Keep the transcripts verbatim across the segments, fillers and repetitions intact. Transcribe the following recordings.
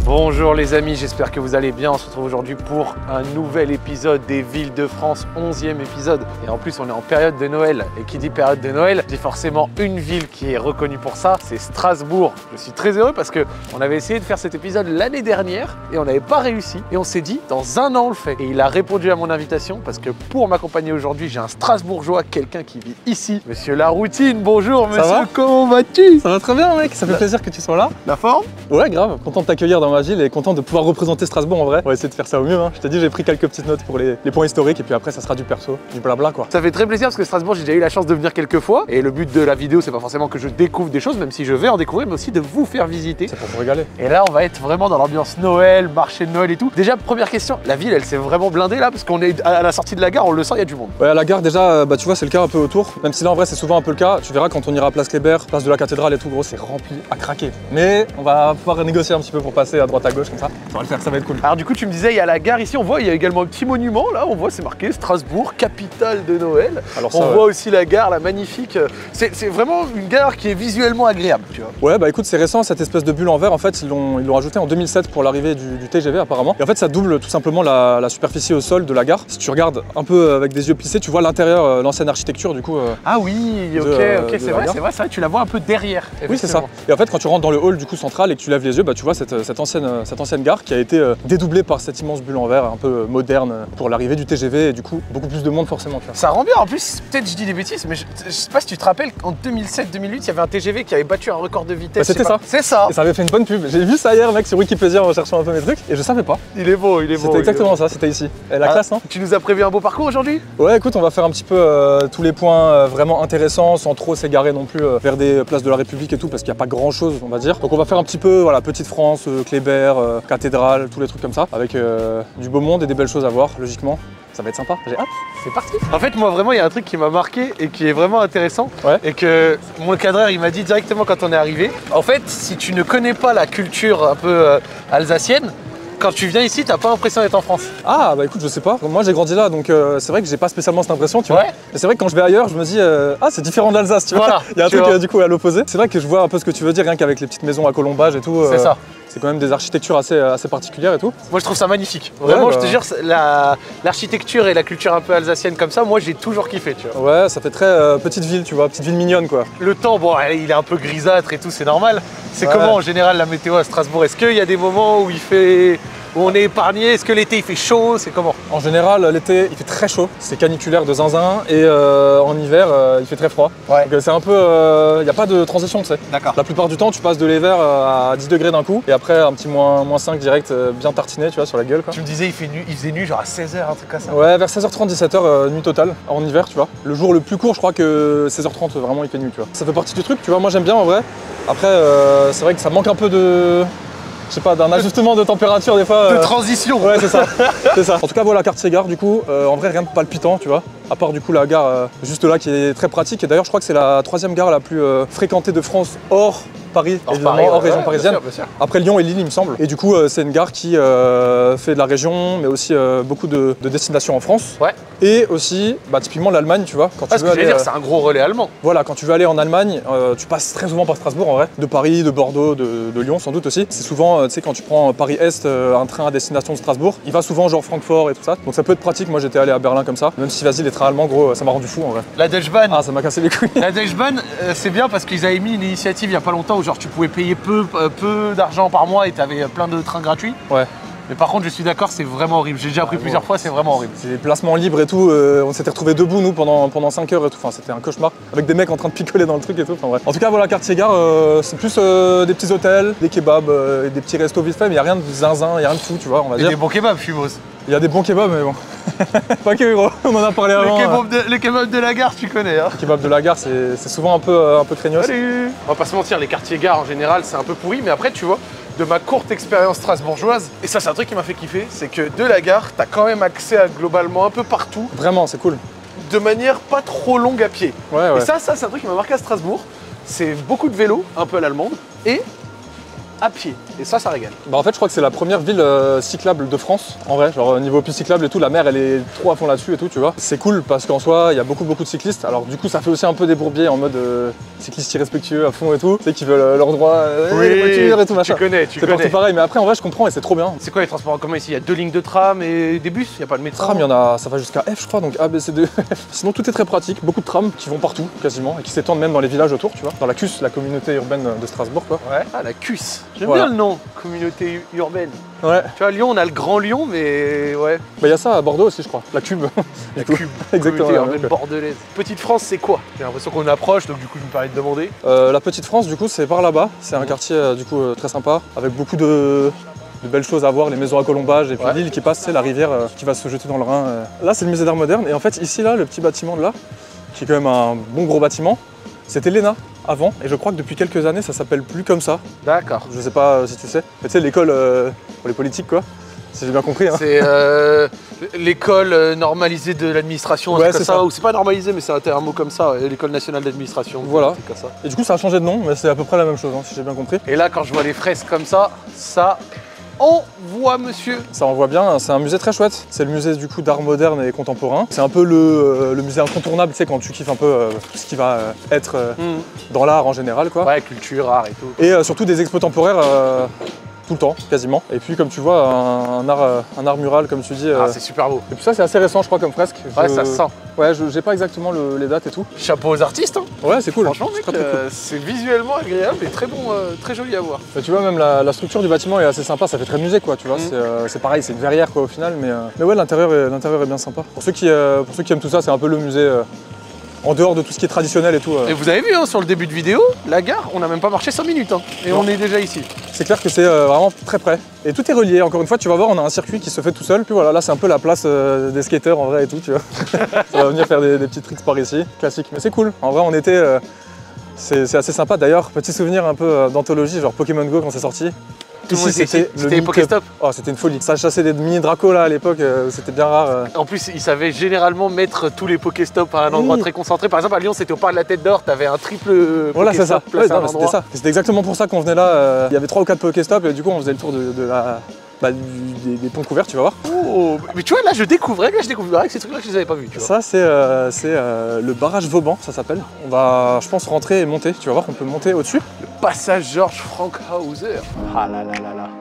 Bonjour les amis, j'espère que vous allez bien. On se retrouve aujourd'hui pour un nouvel épisode des Villes de France, onzième épisode. Et en plus on est en période de Noël. Et qui dit période de Noël, dit forcément une ville qui est reconnue pour ça, c'est Strasbourg. Je suis très heureux parce qu'on avait essayé de faire cet épisode l'année dernière et on n'avait pas réussi. Et on s'est dit, dans un an on le fait. Et il a répondu à mon invitation parce que pour m'accompagner aujourd'hui, j'ai un Strasbourgeois, quelqu'un qui vit ici. Monsieur Laroutine, bonjour monsieur, ça va comment vas-tu? Ça va très bien mec, ça fait plaisir que tu sois là. La forme? Ouais grave, content de t'accueillir dans ma ville et content de pouvoir représenter Strasbourg en vrai. On va essayer de faire ça au mieux hein. Je t'ai dit j'ai pris quelques petites notes pour les, les points historiques et puis après ça sera du perso, du blabla quoi. Ça fait très plaisir parce que Strasbourg j'ai déjà eu la chance de venir quelques fois et le but de la vidéo c'est pas forcément que je découvre des choses même si je vais en découvrir mais aussi de vous faire visiter. C'est pour vous régaler. Et là on va être vraiment dans l'ambiance Noël, marché de Noël et tout. Déjà première question, la ville elle s'est vraiment blindée là parce qu'on est à la sortie de la gare, on le sent, il y a du monde. Ouais à la gare déjà bah tu vois c'est le cas un peu autour, même si là en vrai c'est souvent un peu le cas. Tu verras quand on ira à Place Kléber, place de la cathédrale et tout gros c'est rempli à craquer. Mais on va pouvoir négocier un petit peu pour passer à droite à gauche comme ça. Ça va le faire, ça va être cool. Alors du coup tu me disais il y a la gare ici, on voit il y a également un petit monument là, on voit c'est marqué Strasbourg, capitale de Noël. Alors ça, on ouais. voit aussi la gare, la magnifique. C'est vraiment une gare qui est visuellement agréable tu vois. Ouais bah écoute c'est récent cette espèce de bulle en verre en fait ils l'ont ils l'ont ajouté en deux mille sept pour l'arrivée du, du T G V apparemment. Et en fait ça double tout simplement la, la superficie au sol de la gare. Si tu regardes un peu avec des yeux plissés tu vois l'intérieur, l'ancienne architecture du coup. Euh, ah oui ok de, ok c'est vrai, c'est vrai, ça tu la vois un peu derrière. Oui c'est ça. Et en fait quand tu rentres dans le hall du coup central et que tu lèves les yeux bah tu vois cette, cette, ancienne, cette ancienne gare qui a été euh, dédoublée par cette immense bulle en verre un peu moderne pour l'arrivée du T G V et du coup beaucoup plus de monde forcément. Tu vois. Ça rend bien en plus, peut-être je dis des bêtises mais je, je sais pas si tu te rappelles en deux mille sept deux mille huit il y avait un T G V qui avait battu un record de vitesse. Bah, c'était ça. C'est ça. Et ça avait fait une bonne pub. J'ai vu ça hier mec sur Wikipédia en cherchant un peu mes trucs et je savais pas. Il est beau, il est beau. C'était exactement ça, c'était ici. Et la ah, classe non? Tu nous as prévu un beau parcours aujourd'hui? Ouais écoute on va faire un petit peu euh, tous les points euh, vraiment intéressants sans trop s'égarer non plus euh, vers des places de la République et tout parce qu'il n'y a pas grand chose on va dire. Donc on va faire un petit peu voilà Petite France, euh, Kléber, euh, cathédrale, tous les trucs comme ça avec euh, du beau monde et des belles choses à voir logiquement. Ça va être sympa, j'ai hâte. C'est parti. En fait moi vraiment il y a un truc qui m'a marqué et qui est vraiment intéressant ouais. Et que mon cadreur il m'a dit directement quand on est arrivé. En fait si tu ne connais pas la culture un peu euh, alsacienne, quand tu viens ici, t'as pas l'impression d'être en France. Ah bah écoute, je sais pas. Moi j'ai grandi là, donc euh, c'est vrai que j'ai pas spécialement cette impression, tu vois. Ouais. Mais c'est vrai que quand je vais ailleurs, je me dis euh, ah c'est différent de l'Alsace, tu vois. Voilà, il y a un truc vois. euh, du coup à l'opposé. C'est vrai que je vois un peu ce que tu veux dire, rien qu'avec les petites maisons à colombage et tout. C'est euh, ça. C'est quand même des architectures assez, assez particulières et tout. Moi je trouve ça magnifique. Vraiment ouais, bah... je te jure, l'architecture la, et la culture un peu alsacienne comme ça, moi j'ai toujours kiffé, tu vois. Ouais, ça fait très euh, petite ville, tu vois, petite ville mignonne quoi. Le temps, bon, il est un peu grisâtre et tout, c'est normal. C'est ouais. Comment en général la météo à Strasbourg? Est-ce qu'il y a des moments où il fait... où on est épargné? Est-ce que l'été il fait chaud? C'est comment? En général, l'été il fait très chaud, c'est caniculaire de zinzin et euh, en hiver euh, il fait très froid. Ouais. Donc c'est un peu, il euh, n'y a pas de transition, tu sais. D'accord. La plupart du temps, tu passes de l'hiver à dix degrés d'un coup et après un petit moins, moins cinq direct, euh, bien tartiné, tu vois, sur la gueule quoi. Tu me disais il, fait nu, il faisait nuit genre à seize heures, un truc comme ça? Ouais, vers seize heures trente, dix-sept heures, euh, nuit totale, en hiver, tu vois. Le jour le plus court, je crois que seize heures trente, vraiment il fait nuit, tu vois. Ça fait partie du truc, tu vois, moi j'aime bien en vrai. Après, euh, c'est vrai que ça manque un peu de... je sais pas, d'un ajustement de température des fois. De euh... transition. Ouais c'est ça, c'est ça. En tout cas voilà, quartier gare du coup, euh, en vrai rien de palpitant tu vois. À part du coup la gare euh, juste là qui est très pratique et d'ailleurs je crois que c'est la troisième gare la plus euh, fréquentée de France hors Paris, hors, évidemment, Paris, hors ouais, région ouais, parisienne. bien sûr, bien sûr. Après Lyon et Lille il me semble. Et du coup euh, c'est une gare qui euh, fait de la région mais aussi euh, beaucoup de, de destinations en France. Ouais. Et aussi bah, typiquement l'Allemagne tu vois. Quand ah, tu ce veux que aller, dire euh... c'est un gros relais allemand. Voilà, quand tu veux aller en Allemagne, euh, tu passes très souvent par Strasbourg en vrai. De Paris, de Bordeaux, de, de Lyon sans doute aussi. C'est souvent, euh, tu sais, quand tu prends Paris-Est, euh, un train à destination de Strasbourg, il va souvent genre Francfort et tout ça. Donc ça peut être pratique, moi j'étais allé à Berlin comme ça. Même si vas-y les trains allemands gros, ça m'a rendu fou en vrai. La Deutsche Bahn. Ah ça m'a cassé les couilles. La Deutsche Bahn, euh, c'est bien parce qu'ils avaient mis une initiative il y a pas longtemps où genre tu pouvais payer peu, euh, peu d'argent par mois et tu avais plein de trains gratuits. Ouais. Mais par contre je suis d'accord, c'est vraiment horrible. J'ai déjà pris ah, plusieurs bon. fois, c'est vraiment horrible. C'est des placements libres et tout, euh, on s'était retrouvés debout nous pendant, pendant cinq heures et tout, enfin c'était un cauchemar. Avec des mecs en train de picoler dans le truc et tout, enfin bref. En tout cas voilà, quartier gare, euh, c'est plus euh, des petits hôtels, des kebabs, euh, et des petits restos vite fait, mais il n'y a rien de zinzin, il n'y a rien de fou tu vois, on va et dire. Des bons kebabs, je suppose. Il y a des bons kebabs mais bon, pas que gros, on en a parlé avant. Les kebabs de, les kebabs de la gare tu connais hein. Les kebabs de la gare c'est souvent un peu, euh, un peu craignos. Salut. On va pas se mentir, les quartiers gares en général c'est un peu pourri, mais après tu vois, de ma courte expérience strasbourgeoise, et ça c'est un truc qui m'a fait kiffer, c'est que de la gare, t'as quand même accès à globalement un peu partout. Vraiment, c'est cool. De manière pas trop longue à pied. Ouais, ouais. Et ça, ça c'est un truc qui m'a marqué à Strasbourg, c'est beaucoup de vélos, un peu à l'allemande, et à pied. et ça, ça régale. Bah en fait je crois que c'est la première ville euh, cyclable de France en vrai, genre niveau piste cyclable et tout, la mer elle est trop à fond là-dessus et tout tu vois. C'est cool parce qu'en soi il y a beaucoup beaucoup de cyclistes, alors du coup ça fait aussi un peu des bourbiers en mode euh, cyclistes irrespectueux à fond et tout, tu sais qui veulent euh, leur droit, euh, oui, les voitures et tout machin. Tu connais, tu connais. C'est partout pareil, mais après en vrai je comprends et c'est trop bien. C'est quoi les transports en commun ici? Il y a deux lignes de tram et des bus, il n'y a pas de métro? Tram il y en a, ça va jusqu'à F je crois, donc A, B, C, D, F. Sinon tout est très pratique, beaucoup de trams qui vont partout quasiment et qui s'étendent même dans les villages autour tu vois, dans la C U S, la communauté urbaine de Strasbourg quoi. Ouais. Ah la C U S, j'aime voilà. bien le nom, communauté urbaine. Ouais. Tu vois, à Lyon, on a le Grand Lyon, mais ouais. Bah il y a ça à Bordeaux aussi je crois, la Cube. La Cube, exactement. Communauté urbaine bordelaise. Petite France, c'est quoi? J'ai l'impression qu'on approche, donc du coup je me permets de demander. Euh, la Petite France du coup c'est par là-bas, c'est un quartier euh, du coup euh, très sympa, avec beaucoup de, de belles choses à voir, les maisons à colombage et puis ouais. l'île qui passe, c'est la rivière euh, qui va se jeter dans le Rhin. Euh. Là c'est le musée d'art moderne et en fait ici là, le petit bâtiment de là, qui est quand même un bon gros bâtiment, c'était l'E N A avant et je crois que depuis quelques années ça s'appelle plus comme ça. D'accord. Je sais pas euh, si tu sais, mais tu sais l'école euh, pour les politiques quoi. Si j'ai bien compris. Hein. C'est euh, l'école normalisée de l'administration, ouais, c'est ça. ça. Ou c'est pas normalisé, mais c'est un mot comme ça, l'école nationale d'administration. Voilà. Comme ça. Et du coup, ça a changé de nom, mais c'est à peu près la même chose, hein, si j'ai bien compris. Et là, quand je vois les fresques comme ça, ça envoie, monsieur. Ça envoie bien. C'est un musée très chouette. C'est le musée du coup d'art moderne et contemporain. C'est un peu le, euh, le musée incontournable, tu sais, quand tu kiffes un peu euh, tout ce qui va euh, être euh, mmh. dans l'art en général, quoi. Ouais, culture, art et tout. Et euh, surtout des expos temporaires. Euh, tout le temps, quasiment. Et puis comme tu vois, un, un, art, un art mural, comme tu dis. Ah, euh... c'est super beau. Et puis ça, c'est assez récent, je crois, comme fresque. Ouais, je... ça se sent. Ouais, je j'ai pas exactement le, les dates et tout. Chapeau aux artistes, hein. Ouais, c'est cool. Franchement, mec, euh, c'est cool. visuellement agréable et très bon, euh, très joli à voir. Mais tu vois, même la, la structure du bâtiment est assez sympa, ça fait très musée, quoi, tu vois. Mmh. C'est euh, pareil, c'est une verrière, quoi, au final. Mais, euh... mais ouais, l'intérieur est, l'intérieur est bien sympa. Pour ceux, qui, euh, pour ceux qui aiment tout ça, c'est un peu le musée... Euh... en dehors de tout ce qui est traditionnel et tout. Euh... Et vous avez vu hein, sur le début de vidéo, la gare, on n'a même pas marché cinq minutes hein, et non. On est déjà ici. C'est clair que c'est euh, vraiment très près. Et tout est relié, encore une fois, tu vas voir, on a un circuit qui se fait tout seul. Puis voilà, là c'est un peu la place euh, des skateurs en vrai et tout, tu vois. Ça va venir faire des, des petits tricks par ici, classique. Mais c'est cool, en vrai en été, euh, c'est assez sympa. D'ailleurs, petit souvenir un peu euh, d'anthologie, genre Pokémon Go quand c'est sorti. Ici, c'était les Pokéstop. Oh, c'était une folie. Ça chassait des mini Draco là à l'époque, euh, c'était bien rare. Euh. En plus, ils savaient généralement mettre tous les Pokéstop à un endroit mmh. très concentré. Par exemple, à Lyon, c'était au parc de la Tête d'Or, t'avais un triple Pokéstop. Voilà, c'est ça. Ouais, c'était ça. C'était exactement pour ça qu'on venait là. Euh, il y avait trois ou quatre Pokéstop et du coup, on faisait le tour de, de la. Bah, du, des, des ponts couverts, tu vas voir. Oh, mais tu vois, là, je découvrais, là, je découvrais que ces trucs-là, je les avais pas vus. Tu vois. Ça, c'est euh, euh, le barrage Vauban, ça s'appelle. On va, je pense, rentrer et monter. Tu vas voir qu'on peut monter au-dessus. Le passage Georges Frankhauser. Ah là là là là.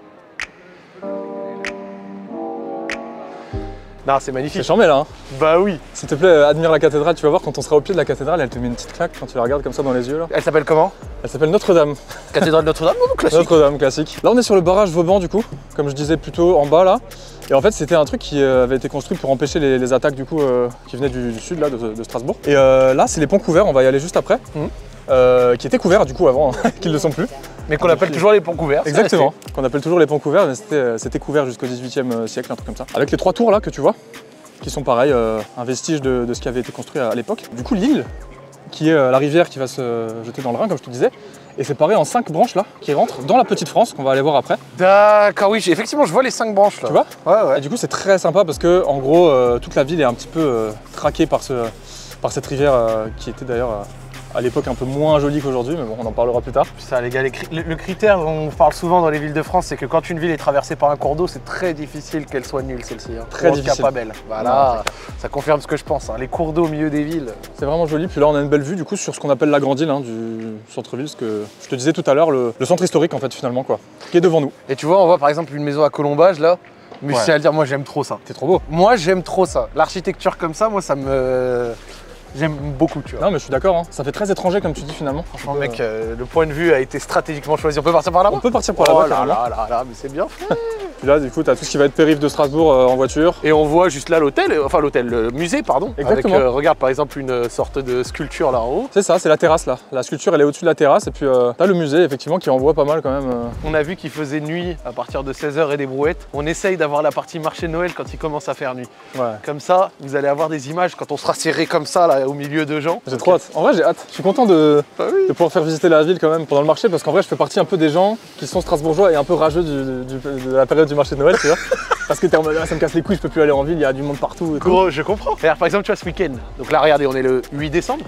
Non, c'est magnifique. C'est charmé là. Hein. Bah oui. S'il te plaît, admire la cathédrale. Tu vas voir quand on sera au pied de la cathédrale, elle te met une petite claque quand tu la regardes comme ça dans les yeux. Là. Elle s'appelle comment? Elle s'appelle Notre-Dame. Cathédrale Notre-Dame ou classique? Notre-Dame, classique. Là, on est sur le barrage Vauban du coup, comme je disais plutôt en bas là. Et en fait, c'était un truc qui avait été construit pour empêcher les, les attaques du coup euh, qui venaient du, du sud là, de, de Strasbourg. Et euh, là, c'est les ponts couverts. On va y aller juste après. Mmh. Euh, qui étaient couverts du coup avant, qu'ils ne le sont plus. Mais qu'on appelle toujours les ponts couverts. Exactement, qu'on appelle toujours les ponts couverts, mais c'était couvert jusqu'au dix-huitième siècle, un truc comme ça. Avec les trois tours là que tu vois, qui sont pareil, euh, un vestige de, de ce qui avait été construit à, à l'époque. Du coup, l'île, qui est euh, la rivière qui va se jeter dans le Rhin, comme je te disais, est séparée en cinq branches là, qui rentrent dans la Petite France, qu'on va aller voir après. D'accord, oui, effectivement, je vois les cinq branches là. Tu vois? Ouais, ouais. Et du coup, c'est très sympa parce que, en gros, euh, toute la ville est un petit peu euh, traquée par, ce, par cette rivière euh, qui était d'ailleurs. Euh, à l'époque un peu moins jolie qu'aujourd'hui, mais bon, on en parlera plus tard. Ça, les gars, les cri le, le critère dont on parle souvent dans les villes de France, c'est que quand une ville est traversée par un cours d'eau, c'est très difficile qu'elle soit nulle, celle-ci. Hein. Très difficile. En tout cas, pas belle. Voilà, non, ça confirme ce que je pense. Hein. Les cours d'eau au milieu des villes. C'est vraiment joli. Puis là, on a une belle vue du coup sur ce qu'on appelle la grande île hein, du centre-ville, ce que je te disais tout à l'heure, le, le centre historique en fait finalement quoi, qui est devant nous. Et tu vois, on voit par exemple une maison à colombage là. Mais ouais. Je tiens à le dire, moi j'aime trop ça. C'est trop beau. Moi j'aime trop ça. L'architecture comme ça, moi ça me. J'aime beaucoup, tu vois. Non, mais je suis d'accord, hein. Ça fait très étranger comme tu dis finalement. Franchement, mec, euh, le point de vue a été stratégiquement choisi. On peut partir par là-bas? On peut partir par là-bas. Oh là là là là, mais c'est bien fait. Puis là, du coup, tu as tout ce qui va être périph' de Strasbourg euh, en voiture. Et on voit juste là l'hôtel, enfin l'hôtel, le musée, pardon. Exactement. Avec, euh, regarde par exemple une sorte de sculpture là en haut. C'est ça, c'est la terrasse là. La sculpture, elle est au-dessus de la terrasse. Et puis, euh, tu as le musée, effectivement, qui envoie pas mal quand même. Euh... On a vu qu'il faisait nuit à partir de seize heures et des brouettes. On essaye d'avoir la partie marché de Noël quand il commence à faire nuit. Ouais. Comme ça, vous allez avoir des images quand on sera serré comme ça là au milieu de gens. J'ai trop hâte. En vrai, j'ai hâte. Je suis content de, ah oui. de pouvoir faire visiter la ville quand même pendant le marché parce qu'en vrai, je fais partie un peu des gens qui sont strasbourgeois et un peu rageux du, du, de la période du marché de Noël, tu vois. Parce que t'es en mode, ah, ça me casse les couilles, je peux plus aller en ville, il y a du monde partout et tout. Gros, je comprends. Regarde, par exemple, tu vois ce week-end. Donc là, regardez, on est le huit décembre.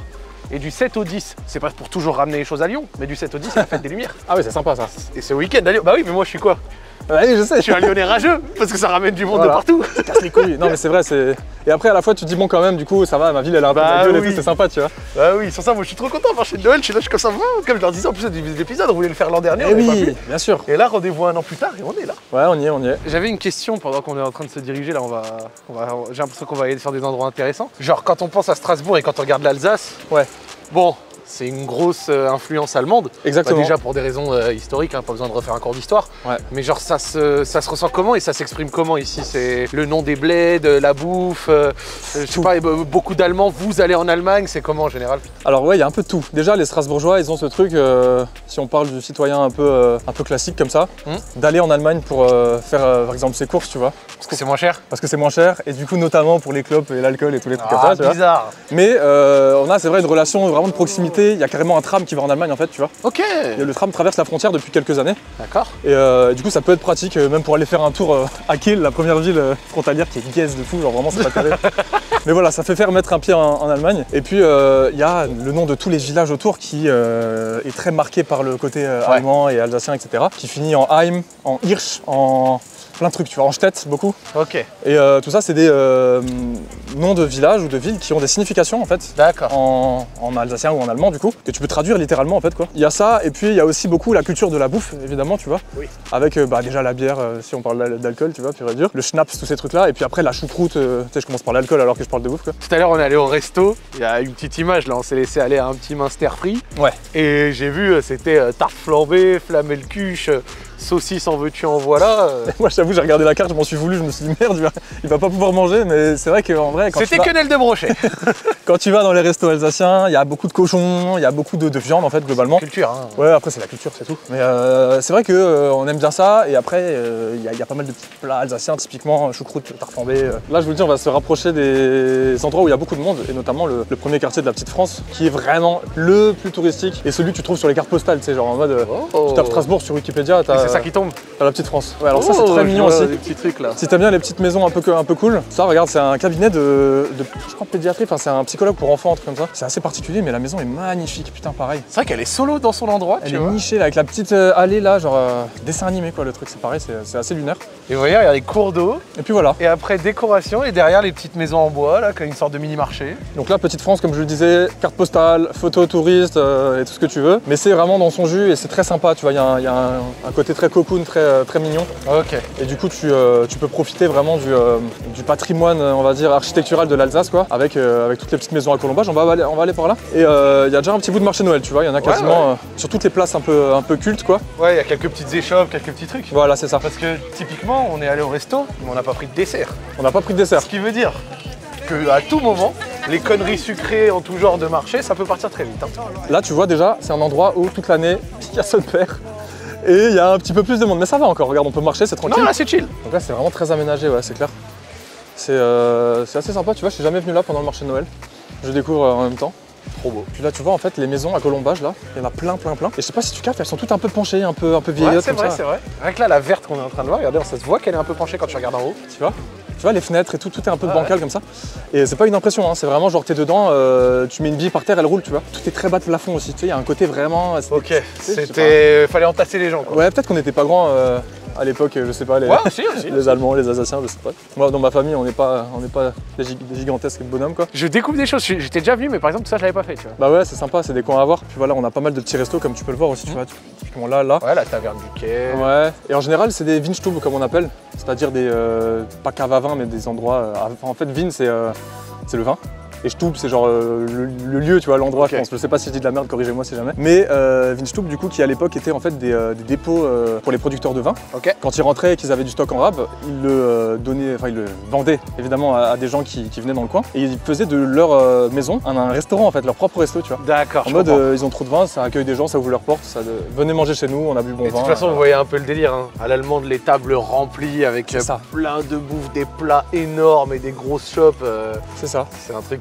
Et du sept au dix, c'est pas pour toujours ramener les choses à Lyon, mais du sept au dix, c'est la fête des Lumières. Ah ouais, c'est sympa ça. Et c'est week-end à Lyon. Bah oui, mais moi je suis quoi? Ouais, je sais. Je suis un Lyonnais rageux, parce que ça ramène du monde Voilà. de partout. Casse les couilles. Non mais c'est vrai, c'est. Et après à la fois tu te dis bon quand même, du coup ça va, ma ville elle a un peu Bah de gueule oui. et tout, c'est sympa, tu vois. Bah oui, sur ça, moi je suis trop content. Marché de Noël, je suis là, je suis comme ça, comme je leur disais en plus au début de l'épisode, on voulait le faire l'an dernier, Eh on n'avait pas oui, pu. bien sûr. Et là, rendez-vous un an plus tard et on est là. Ouais, on y est, on y est. J'avais une question pendant qu'on est en train de se diriger, là on va, on va j'ai l'impression qu'on va aller sur des endroits intéressants. Genre quand on pense à Strasbourg et quand on regarde l'Alsace, Ouais. bon, c'est une grosse euh, influence allemande. Exactement. Bah, déjà pour des raisons euh, historiques, hein, pas besoin de refaire un cours d'histoire. Ouais. Mais genre ça se, ça se ressent comment et ça s'exprime comment ici? C'est le nom des bleds, la bouffe, euh, je sais Tout. pas, euh, beaucoup d'Allemands, vous allez en Allemagne, c'est comment en général? Alors ouais, il y a un peu de tout. Déjà les Strasbourgeois, ils ont ce truc, euh, si on parle du citoyen un peu, euh, un peu classique comme ça, Hmm. d'aller en Allemagne pour euh, faire euh, par exemple ses courses, tu vois. Parce que c'est moins cher? Parce que c'est moins cher et du coup notamment pour les clopes et l'alcool et tous les trucs Ah, comme ça, tu vois. bizarre. Mais euh, on a, c'est vrai, une relation vraiment de proximité. Il y a carrément un tram qui va en Allemagne en fait, tu vois. Ok, Et le tram traverse la frontière depuis quelques années. d'accord. Et euh, du coup, ça peut être pratique, euh, même pour aller faire un tour euh, à Kiel, la première ville euh, frontalière qui est gaze de fou, genre vraiment c'est pas terrible. Mais voilà, ça fait faire mettre un pied en, en Allemagne. Et puis euh, il y a le nom de tous les villages autour qui euh, est très marqué par le côté euh, Ouais. allemand et alsacien, et cetera. Qui finit en Heim, en Hirsch, en plein de trucs, tu vois, en Stedt beaucoup. Ok, Et euh, tout ça, c'est des euh, noms de villages ou de villes qui ont des significations en fait. d'accord. En, en alsacien ou en allemand du coup, que tu peux traduire littéralement en fait quoi. Il y a ça et puis il y a aussi beaucoup la culture de la bouffe évidemment tu vois. Oui. Avec euh, bah, déjà la bière euh, si on parle d'al- d'alcool tu vois, pur et dur, le schnapps, tous ces trucs là et puis après la choucroute, euh, tu sais je commence par l'alcool alors que je parle de bouffe quoi. Tout à l'heure, on est allé au resto. Il y a une petite image là, on s'est laissé aller à un petit Munster Free. Ouais. Et j'ai vu, euh, c'était euh, tarte flambée, flamel-cuche, euh, saucisse en veux-tu en voilà. euh. Moi je t'avoue j'ai regardé la carte, je m'en suis voulu, je me suis dit merde il va, il va pas pouvoir manger mais c'est vrai qu'en vrai quand tu, C'était vas, quenelle de brochet. quand tu vas dans les restos alsaciens, il y a beaucoup de cochons, il y a beaucoup de, de viande en fait globalement. Culture, hein. Ouais, après c'est la culture, c'est tout. Mais euh, c'est vrai qu'on euh, aime bien ça. Et après, il y, y a pas mal de petits plats alsaciens, typiquement choucroute, tarte flambée. euh. Là, je vous le dis, on va se rapprocher des endroits où il y a beaucoup de monde, et notamment le, le premier quartier de la Petite France, qui est vraiment le plus touristique et celui que tu trouves sur les cartes postales. Tu sais, genre en mode, euh, Oh. tu tapes Strasbourg sur Wikipédia, Et t'as c'est ça qui tombe. t'as la Petite France. Ouais, alors ça c'est Oh, très je mignon vois aussi. Des petits trucs là. Si t'aimes bien les petites maisons un peu, un peu cool, ça regarde, c'est un cabinet de, de je crois, pédiatrie, enfin c'est un psychologue pour enfants, un truc comme ça. C'est assez particulier, mais la maison est magnifique, putain pareil. C'est vrai qu'elle est solo dans son endroit, Elle tu est vois. nichée là, avec la petite euh, allée là, genre euh, dessin animé quoi, le truc c'est pareil, c'est c'est assez lunaire. Et vous voyez, il y a les cours d'eau. Et puis voilà. Et après, décoration. Et derrière, les petites maisons en bois, là, comme une sorte de mini-marché. Donc là, Petite France, comme je le disais, carte postale, photo touriste euh, et tout ce que tu veux. Mais c'est vraiment dans son jus et c'est très sympa, tu vois, il y a, un, il y a un, un côté très cocoon, très, euh, très mignon. Ok. Et du coup, tu, euh, tu peux profiter vraiment du, euh, du patrimoine, on va dire, architectural de l'Alsace, quoi, avec, euh, avec toutes les petites maisons à colombage. On va aller, on va aller par là. Et euh, il y a déjà un petit bout de marché Noël, tu vois, il y en a quasiment ouais. euh, sur toutes les places un peu, un peu cultes, quoi. Ouais, il y a quelques petites échoppes, quelques petits trucs. Voilà, c'est ça. Parce que typiquement, on est allé au resto, mais on n'a pas pris de dessert. On n'a pas pris de dessert. Ce qui veut dire qu'à tout moment, les conneries sucrées en tout genre de marché, ça peut partir très vite. hein. Là, tu vois déjà, c'est un endroit où toute l'année, il y a son père. Et il y a un petit peu plus de monde. Mais ça va encore, regarde, on peut marcher, c'est tranquille. Non, là, c'est chill. Donc là, c'est vraiment très aménagé, ouais, c'est clair. C'est euh, c'est assez sympa, tu vois, je suis jamais venu là pendant le marché de Noël. Je découvre euh, en même temps. Trop beau. Puis là, tu vois, en fait, les maisons à colombage, là, il y en a plein, plein, plein. Et je sais pas si tu captes, elles sont toutes un peu penchées, un peu, un peu Ouais, vieillottes c'est comme vrai, ça. c'est vrai. Rien que là, la verte qu'on est en train de voir, regardez, ça se voit qu'elle est un peu penchée quand tu regardes en haut. Tu vois Tu vois, les fenêtres et tout, tout est un peu Ah bancal comme ça. Et c'est pas une impression, hein, c'est vraiment genre, t'es dedans, euh, tu mets une bille par terre, elle roule, tu vois. Tout est très bas de plafond aussi, tu sais, il y a un côté vraiment. Ok, je sais c'était. Fallait entasser les gens, quoi. Ouais, peut-être qu'on n'était pas grands euh, à l'époque, je sais pas, les, Ouais, aussi, aussi. les Allemands, les Alsaciens, je sais pas. Moi, dans ma famille, on n'est pas, on n'est pas des, gig- des gigantesques bonhommes, quoi. Je découvre des choses. J'étais déjà venu, mais par exemple, ça, je l'avais pas fait, tu vois. Bah ouais, c'est sympa, c'est des coins à voir. Puis voilà, on a pas mal de petits restos, comme tu peux le voir aussi, tu vois. Typiquement là, là. Ouais, la taverne du quai. Ouais, et en général, c'est des Weinstube, comme on appelle. C'est-à-dire des, euh, pas caves à vin, mais des endroits. euh, à- enfin, en fait, Wien, c'est euh, c'est le vin. Et Stube, c'est genre euh, le, le lieu, tu vois, l'endroit, Ok. je pense. Je sais pas si je dis de la merde, corrigez-moi si jamais. Mais euh, Weinstube, du coup, qui à l'époque était en fait des, euh, des dépôts euh, pour les producteurs de vin. Ok. Quand ils rentraient et qu'ils avaient du stock en rab, ils le euh, donnaient, enfin ils le vendaient évidemment à, à des gens qui, qui venaient dans le coin. Et ils faisaient de leur euh, maison un, un restaurant en fait, leur propre resto, tu vois. D'accord. En je mode comprends. euh, ils ont trop de vin, ça accueille des gens, ça ouvre leurs portes, ça de... venez manger chez nous, on a bu bon Et de vin. toute façon, vous voyez un peu le délire. Hein. À l'allemande, les tables remplies avec C'est euh, ça. plein de bouffe, des plats énormes et des grosses chopes. euh, C'est ça. c'est un truc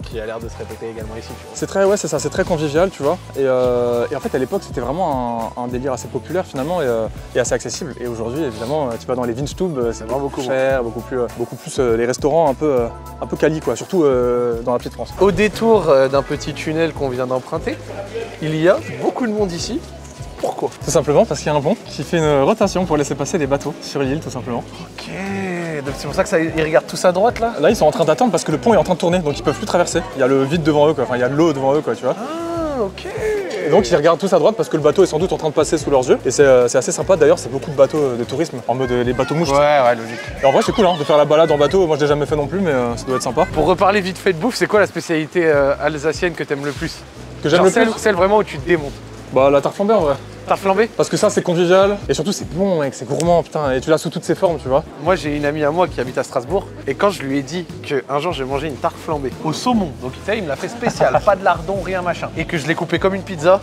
qui a l'air de se répéter également ici. C'est très, ouais, c'est ça, c'est très convivial, tu vois. Et, euh, et en fait, à l'époque, c'était vraiment un, un délire assez populaire finalement et, euh, et assez accessible. Et aujourd'hui, évidemment, tu vas dans les Vinstube, c'est beaucoup plus cher, beaucoup plus, euh, beaucoup plus euh, les restaurants un peu, euh, un peu quali, quoi, surtout euh, dans la petite France. Au détour euh, d'un petit tunnel qu'on vient d'emprunter, il y a beaucoup de monde ici. Pourquoi? Tout simplement parce qu'il y a un pont qui fait une rotation pour laisser passer les bateaux sur l'île, tout simplement. Ok, donc c'est pour ça que ça, ils regardent tous à droite là? Là, ils sont en train d'attendre parce que le pont est en train de tourner, donc ils peuvent plus traverser. Il y a le vide devant eux, quoi. Enfin, il y a de l'eau devant eux, quoi, tu vois. Ah, ok. Et donc ils regardent tous à droite parce que le bateau est sans doute en train de passer sous leurs yeux. Et c'est euh, assez sympa d'ailleurs, c'est beaucoup de bateaux de tourisme, en mode euh, les bateaux mouches. Ouais, ouais, logique. Et en vrai, c'est cool hein, de faire la balade en bateau. Moi, je l'ai jamais fait non plus, mais euh, ça doit être sympa. Pour reparler vite fait de bouffe, c'est quoi la spécialité euh, alsacienne que t'aimes le plus? Que j'aime Genre le celle, plus celle vraiment où tu te démontes. Bah, la tarte flambée en vrai. Tarte flambée? Parce que ça, c'est convivial. Et surtout, c'est bon, mec, c'est gourmand, putain. Et tu l'as sous toutes ses formes, tu vois. Moi, j'ai une amie à moi qui habite à Strasbourg. Et quand je lui ai dit qu'un jour, j'ai mangé une tarte flambée au saumon, donc tu sais, il me l'a fait spécial, pas de lardon, rien machin. Et que je l'ai coupée comme une pizza.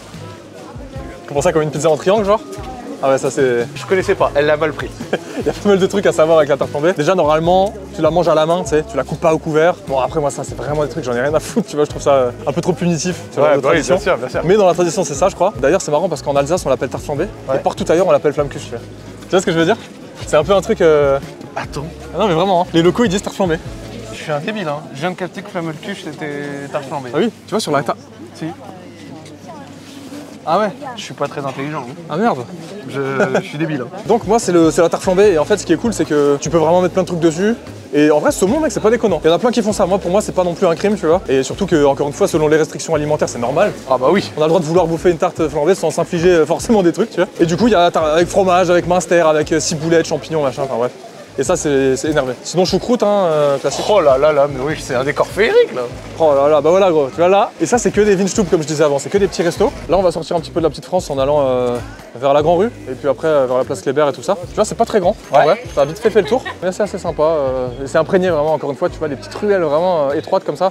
Comment ça, comme une pizza en triangle, genre? Ah ouais, ça c'est... Je connaissais pas, elle l'a mal pris. Il y a pas mal de trucs à savoir avec la tarte flambée. Déjà, normalement, tu la manges à la main, tu sais, tu la coupes pas au couvert. Bon, après, moi, ça, c'est vraiment des trucs, j'en ai rien à foutre, tu vois, je trouve ça un peu trop punitif. Ouais, bah oui, bien sûr, bien sûr. Mais dans la tradition, c'est ça, je crois. D'ailleurs, c'est marrant parce qu'en Alsace, on l'appelle tarte flambée. Ouais. Et partout ailleurs, on l'appelle flamme cuche, tu vois. Tu vois ce que je veux dire? C'est un peu un truc. Euh... Attends. Ah non, mais vraiment, hein. Les locaux, ils disent tarte flambée. Je suis un débile, hein. Je viens de capter que flamme cuche, c'était tarte flambée. Ah oui, tu vois, sur la tarte. Si. Ah ouais? Je suis pas très intelligent. Hein. Ah merde. Je, je suis débile. Hein. Donc moi c'est la tarte flambée et en fait ce qui est cool c'est que tu peux vraiment mettre plein de trucs dessus. Et en vrai saumon mec c'est pas déconnant. Il y en a plein qui font ça, moi pour moi c'est pas non plus un crime tu vois. Et surtout que encore une fois selon les restrictions alimentaires c'est normal. Ah bah oui. On a le droit de vouloir bouffer une tarte flambée sans s'infliger forcément des trucs tu vois. Et du coup il y a avec fromage, avec minster, avec ciboulettes, champignons, machin, enfin bref. Et ça c'est énervé. Sinon choucroute hein, euh, classique. Oh là là là, mais oui c'est un décor féerique là. Oh là là, bah voilà gros, tu vois là. Et ça c'est que des Vinstube comme je disais avant, c'est que des petits restos. Là on va sortir un petit peu de la petite France en allant euh, vers la Grand Rue et puis après euh, vers la place Kléber et tout ça. Tu vois c'est pas très grand, ouais. En vrai, ça a vite fait fait le tour. Mais c'est assez sympa, euh, c'est imprégné vraiment encore une fois, tu vois, des petites ruelles vraiment euh, étroites comme ça.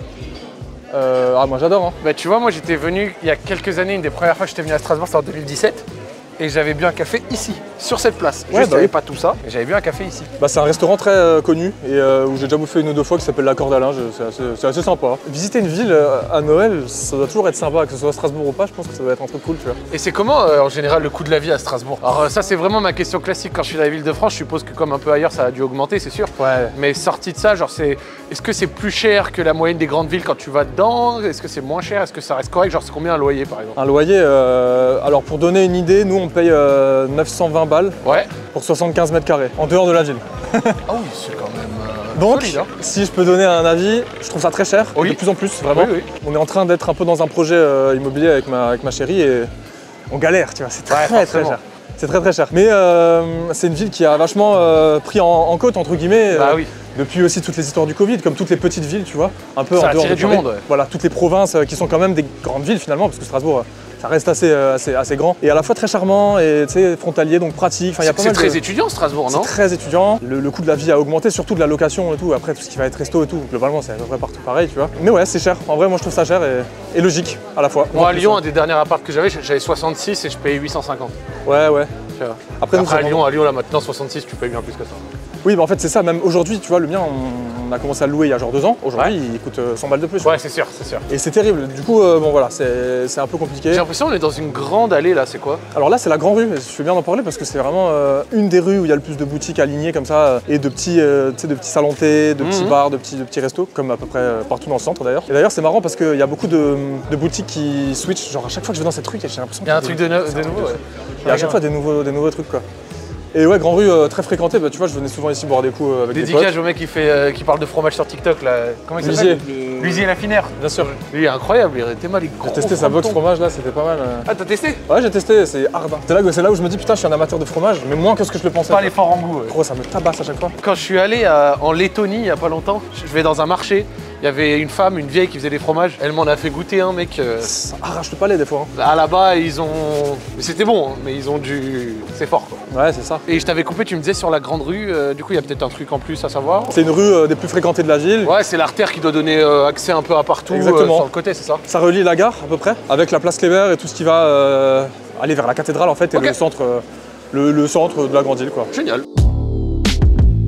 Euh, ah moi j'adore hein. Bah tu vois moi j'étais venu il y a quelques années, une des premières fois que j'étais venu à Strasbourg c'était en deux mille dix-sept. Et j'avais bu un café ici, sur cette place. Ouais, Juste, bah il n'y avait oui. pas tout ça, mais j'avais bu un café ici. Bah, c'est un restaurant très euh, connu et euh, où j'ai déjà bouffé une ou deux fois qui s'appelle la Corde à Linge, c'est assez, assez sympa. Visiter une ville euh, à Noël, ça doit toujours être sympa, que ce soit à Strasbourg ou pas, je pense que ça doit être un truc cool, tu vois. Et c'est comment euh, en général le coût de la vie à Strasbourg? Alors euh, ça c'est vraiment ma question classique quand je suis dans la ville de France, je suppose que comme un peu ailleurs ça a dû augmenter c'est sûr. Ouais. Mais sorti de ça, genre c'est, est-ce que c'est plus cher que la moyenne des grandes villes quand tu vas dedans? Est-ce que c'est moins cher? Est-ce que ça reste correct? Genre c'est combien un loyer par exemple? Un loyer, euh, alors pour donner une idée, nous on paye euh, neuf cent vingt balles Ouais. pour soixante-quinze mètres carrés, en dehors de la ville. Ah oui, c'est quand même euh, Donc, solide, hein. si je peux donner un avis, je trouve ça très cher, Oui. de plus en plus, vraiment. Oui, oui. On est en train d'être un peu dans un projet euh, immobilier avec ma, avec ma chérie et on galère, tu vois, c'est très Ouais, très forcément. cher. C'est très très cher. Mais euh, c'est une ville qui a vachement euh, pris en, en côte, entre guillemets, Bah euh, oui. depuis aussi toutes les histoires du Covid, comme toutes les petites villes, tu vois, un peu Ça en a dehors attiré de du Paris. monde, ouais. Voilà, toutes les provinces euh, qui sont quand même des grandes villes finalement, parce que Strasbourg, euh, ça reste assez, euh, assez, assez grand et à la fois très charmant et tu sais, frontalier, donc pratique. Enfin, il y a pas C'est mal très de... étudiant Strasbourg, non? C'est très étudiant. Le, le coût de la vie a augmenté, surtout de la location et tout. Après, tout ce qui va être resto et tout, globalement, c'est à peu près partout pareil, tu vois. Mais ouais, c'est cher. En vrai, moi, je trouve ça cher et, et logique à la fois. Moi à En plus, Lyon, hein. un des derniers apparts que j'avais, j'avais soixante-six et je payais huit cent cinquante. Ouais, ouais. Tu vois. Après, nous, Après à c'est Lyon, à Lyon là maintenant soixante-six, tu payes bien plus que ça. Oui, bah en fait, c'est ça. Même aujourd'hui, tu vois, le mien, on, on a commencé à le louer il y a genre deux ans. Aujourd'hui, ouais. Il coûte cent balles de plus. Ouais, c'est sûr, c'est sûr. Et c'est terrible. Du coup, euh, bon voilà, c'est un peu compliqué. J'ai l'impression qu'on est dans une grande allée là, c'est quoi? Alors là, c'est la Grand Rue. Et je fais bien d'en parler parce que c'est vraiment euh, une des rues où il y a le plus de boutiques alignées comme ça euh, et de petits, euh, tu sais, de petits salons thé, de petits Mmh. bars, de petits, de petits restos, comme à peu près euh, partout dans le centre d'ailleurs. Et d'ailleurs, c'est marrant parce qu'il y a beaucoup de, de boutiques qui switchent. Genre à chaque fois que je vais dans cette rue, j'ai l'impression Il y a un qu'il truc de, des- neuf- c'est de un truc nouveau, ouais. Il y a à chaque fois des nouveaux, des nouveaux trucs quoi. Et ouais, Grand Rue euh, très fréquenté, bah tu vois, je venais souvent ici boire des coups euh, avec des potes. Dédicace au mec qui, fait, euh, qui parle de fromage sur TikTok là. Comment il s'appelle? L'Usier Lafinaire. Bien sûr. Lui il est incroyable, il était mal. J'ai testé sa box fromage là, c'était pas mal. euh. Ah t'as testé? Ouais, j'ai testé, c'est hard. hein. C'est là, c'est là où je me dis putain, je suis un amateur de fromage, mais moins que ce que je le pensais. Pas les forts en goût. Ouais. Gros, ça me tabasse à chaque fois. Quand je suis allé à- en Lettonie il y a pas longtemps, je vais dans un marché, il y avait une femme, une vieille qui faisait des fromages. Elle m'en a fait goûter un mec. euh, Ça arrache le palais des fois. Ah là-bas ils ont. Mais c'était bon, hein, mais ils ont du. C'est fort quoi. hein. Ouais, c'est ça. Et je t'avais coupé, tu me disais sur la grande rue, euh, du coup il y a peut-être un truc en plus à savoir. C'est une rue euh, des plus fréquentées de la ville. Ouais, c'est l'artère qui doit donner euh, accès un peu à partout euh, Exactement. sur le côté, c'est ça? Ça relie la gare à peu près, avec la place Kléber et tout ce qui va euh, aller vers la cathédrale en fait, et Ok. le centre, euh, le, le centre de la grande île quoi. Génial.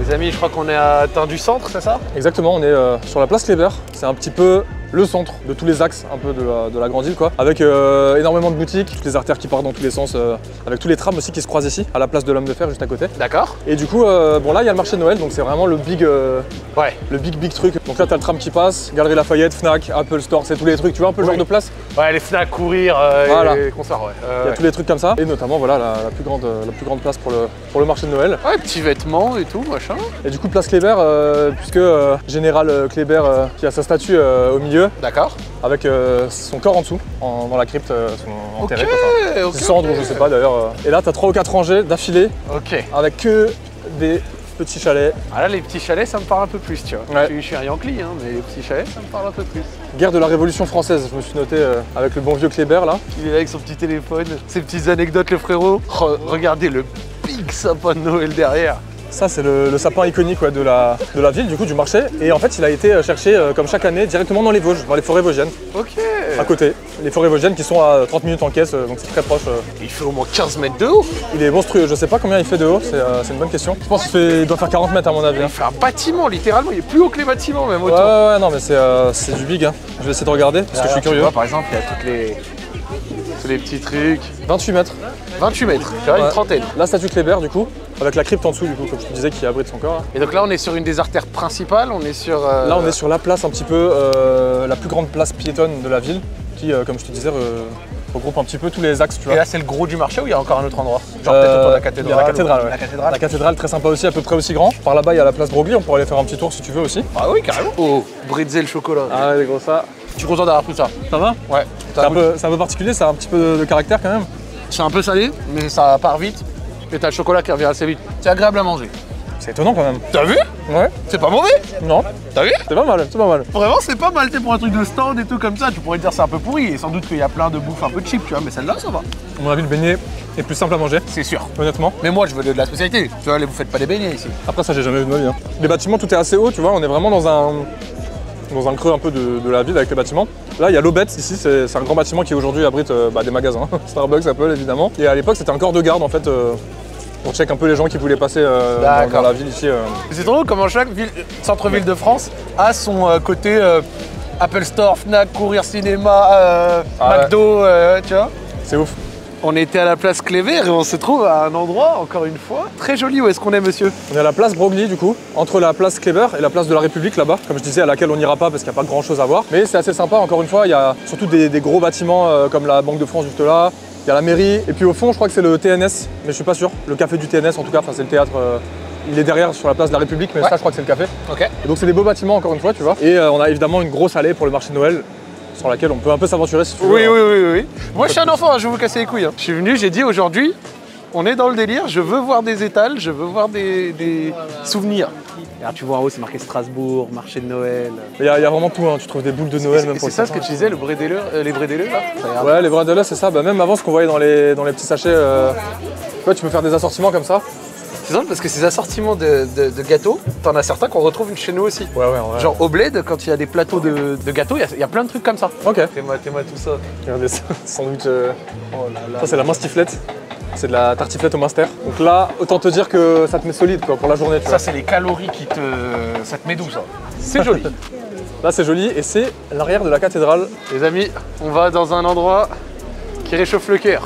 Les amis, je crois qu'on est atteint du centre, c'est ça? Exactement, on est euh, sur la place Kléber. C'est un petit peu le centre de tous les axes un peu de la, de la grande île, quoi. Avec euh, énormément de boutiques, toutes les artères qui partent dans tous les sens, euh, avec tous les trams aussi qui se croisent ici, à la place de l'Homme de Fer juste à côté. D'accord. Et du coup, euh, bon là il y a le marché de Noël, donc c'est vraiment le big, euh, ouais. le big big truc. Donc là t'as le tram qui passe, Galerie Lafayette, Fnac, Apple Store, c'est tous les trucs. Tu vois un peu le oui. genre de place. Ouais, les Fnac, courir, euh, voilà. et les concerts, ouais. Euh, il y a ouais. tous les trucs comme ça, et notamment voilà la, la plus grande, la plus grande place pour le, pour le marché de Noël. Ouais, petits vêtements et tout, machin. Et du coup place Kléber, euh, puisque euh, Général Kléber euh, qui a sa statue euh, au milieu. D'accord. Avec euh, son corps en dessous, en, dans la crypte, euh, son enterré. Okay, enfin, okay, cendre, okay. je sais pas d'ailleurs. Euh. Et là, t'as trois ou quatre rangées d'affilée, ok. avec que des petits chalets. Ah là, les petits chalets, ça me parle un peu plus, tu vois. Ouais. Je, je suis un Yankee, hein, mais les petits chalets, ça me parle un peu plus. Guerre de la Révolution française, je me suis noté euh, avec le bon vieux Kléber là. Il est là avec son petit téléphone, ses petites anecdotes, le frérot. Re regardez le big sapin de Noël derrière. Ça, c'est le, le sapin iconique ouais, de, la, de la ville, du coup, du marché. Et en fait, il a été cherché, euh, comme chaque année, directement dans les Vosges, dans les forêts vosgiennes. Ok. À côté. Les forêts vosgiennes qui sont à trente minutes en caisse, euh, donc c'est très proche. Euh. Il fait au moins quinze mètres de haut. Il est monstrueux, je sais pas combien il fait de haut, c'est euh, une bonne question. Je pense qu'il fait, doit faire quarante mètres à mon avis. Il fait un bâtiment, littéralement, il est plus haut que les bâtiments même ouais, autour. Ouais, ouais, non, mais c'est euh, du big. Hein. Je vais essayer de regarder, parce que je suis curieux. Vois, par exemple, il y a toutes les... tous les petits trucs. vingt-huit mètres. vingt-huit mètres, tu vois, ouais. Une trentaine. La statue Kléber, du coup, avec la crypte en dessous, du coup, comme je te disais, qui abrite son corps. Là. Et donc là, on est sur une des artères principales, on est sur... Euh... Là, on est sur la place un petit peu, euh, la plus grande place piétonne de la ville, qui, euh, comme je te disais, euh, regroupe un petit peu tous les axes, tu vois. Et là, c'est le gros du marché ou il y a encore un autre endroit? Genre euh, peut-être autour de la cathédrale? Il y a la cathédrale, ou... ouais. La cathédrale. La cathédrale, très sympa aussi, à peu près aussi grand. Par là-bas, il y a la place Broglie, on pourrait aller faire un petit tour si tu veux aussi. Ah oui, carrément. Oh, bretzel chocolat. Ah ouais, les gros, ça. Je suis content d'avoir pris ça. Ça va? Ouais. C'est un, un peu particulier, ça a un petit peu de, de caractère quand même. C'est un peu salé, mais ça part vite. Et t'as le chocolat qui revient assez vite. C'est agréable à manger. C'est étonnant quand même. T'as vu? Ouais. C'est pas mauvais? Non. T'as vu? C'est pas mal, c'est pas mal. Vraiment, c'est pas mal, t'es pour un truc de stand et tout comme ça. Tu pourrais te dire c'est un peu pourri et sans doute qu'il y a plein de bouffe un peu cheap, tu vois, mais celle-là, ça va. À mon avis, le beignet est plus simple à manger. C'est sûr. Honnêtement. Mais moi, je veux de la spécialité. Tu vois, vous faites pas des beignets ici. Après, ça, j'ai jamais vu de ma vie. Hein. Les bâtiments, tout est assez haut, tu vois. On est vraiment dans un, dans un creux un peu de, de la ville avec les bâtiments. Là, il y a l'Aubette ici, c'est un grand bâtiment qui aujourd'hui abrite euh, bah, des magasins. Starbucks, Apple, évidemment. Et à l'époque, c'était un corps de garde en fait. Euh, On check un peu les gens qui voulaient passer euh, dans, dans la ville ici. Euh. C'est trop comment chaque centre-ville de France a son euh, côté euh, Apple Store, Fnac, Courir Cinéma, euh, ah McDo, ouais. euh, tu vois. C'est ouf. On était à la place Kléber et on se trouve à un endroit, encore une fois, très joli. Où est-ce qu'on est, monsieur? On est à la place Broglie, du coup, entre la place Kléber et la place de la République, là-bas. Comme je disais, à laquelle on n'ira pas parce qu'il n'y a pas grand-chose à voir. Mais c'est assez sympa, encore une fois. Il y a surtout des, des gros bâtiments euh, comme la Banque de France juste là. Il y a la mairie, et puis au fond, je crois que c'est le T N S, mais je suis pas sûr. Le café du T N S, en tout cas, enfin, c'est le théâtre. Euh, il est derrière sur la place de la République, mais ouais. Ça, je crois que c'est le café. Ok. Et donc, c'est des beaux bâtiments, encore une fois, tu vois. Et euh, on a évidemment une grosse allée pour le marché de Noël, sur laquelle on peut un peu s'aventurer si tu veux. Oui, oui, oui, oui. Moi, je suis un enfant, hein, je vais vous casser les couilles. Hein. Je suis venu, j'ai dit aujourd'hui, on est dans le délire, je veux voir des étals, je veux voir des, des souvenirs. Et alors, tu vois en haut, c'est marqué Strasbourg, marché de Noël. Il y, y a vraiment tout, hein. Tu trouves des boules de Noël même. C'est ça ce que tu disais, le brédéleux, euh, les brédéleux là? Ouais, les brédéleux, c'est ça. Bah, même avant ce qu'on voyait dans les, dans les petits sachets, euh... ouais, tu peux faire des assortiments comme ça. C'est drôle parce que ces assortiments de, de, de gâteaux, t'en as certains qu'on retrouve chez nous aussi. Ouais, ouais, ouais. Genre au Bled, quand il y a des plateaux de, de gâteaux, il y, y a plein de trucs comme ça. Ok. T'es-moi tout ça. Regardez ça, sandwich. Euh... Oh là là. Ça, c'est la mastiflette. C'est de la tartiflette au Munster. Donc là, autant te dire que ça te met solide quoi, pour la journée. Tu ça, c'est les calories qui te... Ça te met doux, ça. C'est joli. Là, c'est joli et c'est l'arrière de la cathédrale. Les amis, on va dans un endroit qui réchauffe le cœur.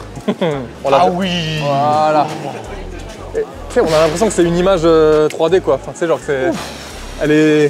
Ah oui. Voilà. Tu sais, on a l'impression que c'est une image euh, trois D quoi. Enfin, tu sais, genre que c'est... Elle est...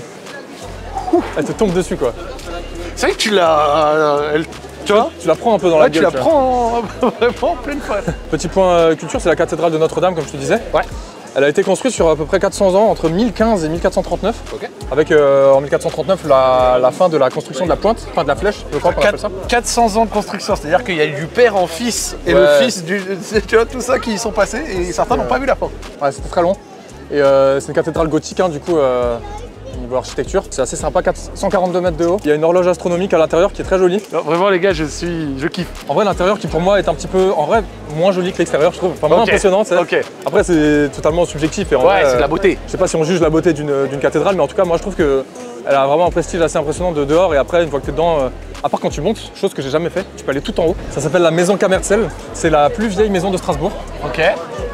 Elle te tombe dessus quoi. C'est vrai que tu l'as... Elle... Tu vois, tu la prends un peu dans ouais, la gueule. Tu la prends en... vraiment en pleine face. Petit point euh, culture, c'est la cathédrale de Notre-Dame, comme je te disais. Ouais. Elle a été construite sur à peu près quatre cents ans, entre mille quinze et mille quatre cent trente-neuf. Ok. Avec euh, en mille quatre cent trente-neuf la, la fin de la construction de la pointe, fin de la flèche, je crois qu'on appelle ça. quatre cents ans de construction, c'est-à-dire qu'il y a eu du père en fils et ouais. Le fils du. Tu vois, tout ça qui y sont passés et certains n'ont euh... pas vu la fin. Ouais, c'était très long. Et euh, c'est une cathédrale gothique, hein, du coup. Euh... Niveau architecture, c'est assez sympa, cent quarante-deux mètres de haut. Il y a une horloge astronomique à l'intérieur qui est très jolie. Non, vraiment les gars, je suis, je kiffe. En vrai, l'intérieur qui pour moi est un petit peu, en vrai, moins joli que l'extérieur, je trouve. Enfin, moins okay. impressionnant, tu sais. Okay. Après, c'est totalement subjectif. Et en ouais, c'est de la euh, beauté. Je sais pas si on juge la beauté d'une cathédrale, mais en tout cas, moi, je trouve que elle a vraiment un prestige assez impressionnant de dehors. Et après, une fois que tu es dedans, euh, à part quand tu montes, chose que j'ai jamais fait, tu peux aller tout en haut. Ça s'appelle la maison Camerzel. C'est la plus vieille maison de Strasbourg. Ok.